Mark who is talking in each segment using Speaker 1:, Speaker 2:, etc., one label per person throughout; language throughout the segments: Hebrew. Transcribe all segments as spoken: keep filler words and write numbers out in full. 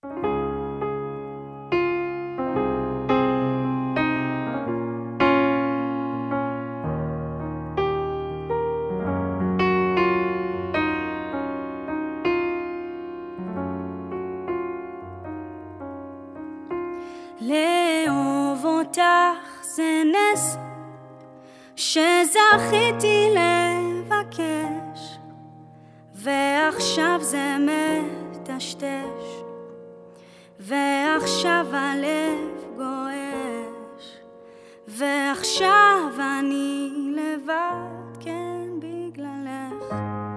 Speaker 1: לאהוב אותך זה נס שזכיתי לבקש, ועכשיו זה מטשטש, ועכשיו הלב גועש, ועכשיו אני לבד, כן בגללך.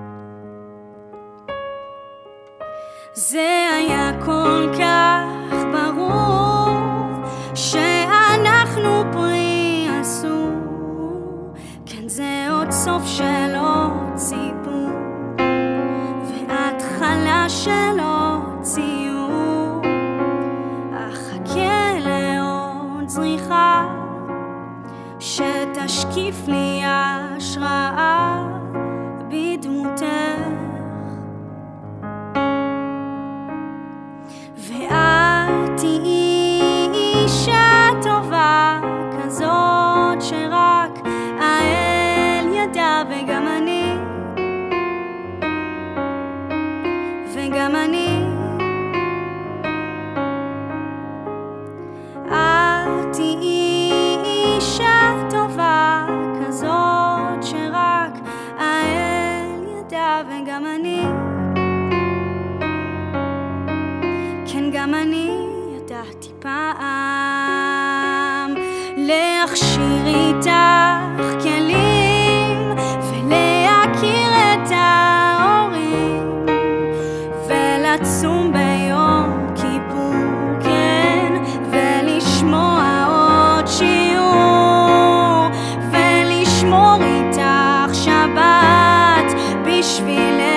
Speaker 1: זה היה כל כך ברור שאנחנו פרי אסור, כן זה עוד סוף של עוד סיפור, והתחלה של עוד ציור. אחכה לעוד זריחה שתשקיף לי השראה בדמותך, ואת תהיי אישה טובה כזאת שרק האל ידע, וגם אני, וגם אני. את תהיי אישה טובה כזאת שרק האל ידע, וגם אני, כן גם אני ידעתי פעם להכשיר איתך כלים ולהכיר את ההורים ולצום ביום כיפור, כן, ולשמוע עוד שיעור ולשמור איתך שבת בשבילך.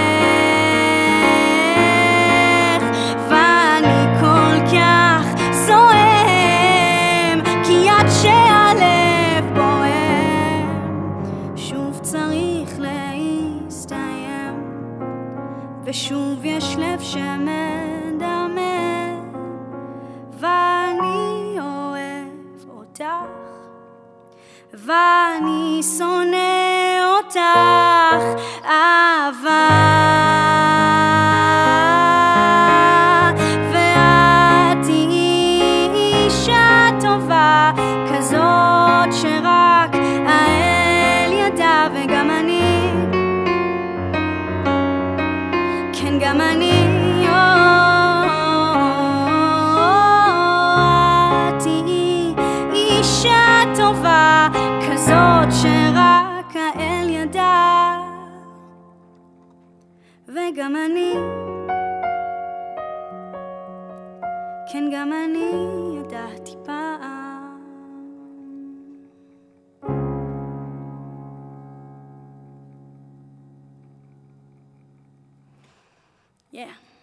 Speaker 1: ושוב יש לב שמדמם, ואני אוהב אותך, ואני שונא אותך אהבה, ואת תהיי אישה טובה כזאת שרק האל ידע, וגם אני, כן גם אני. את תהיי אישה טובה כזאת שרק האל ידע, וגם אני, כן גם אני ידעתי פעם. Yeah.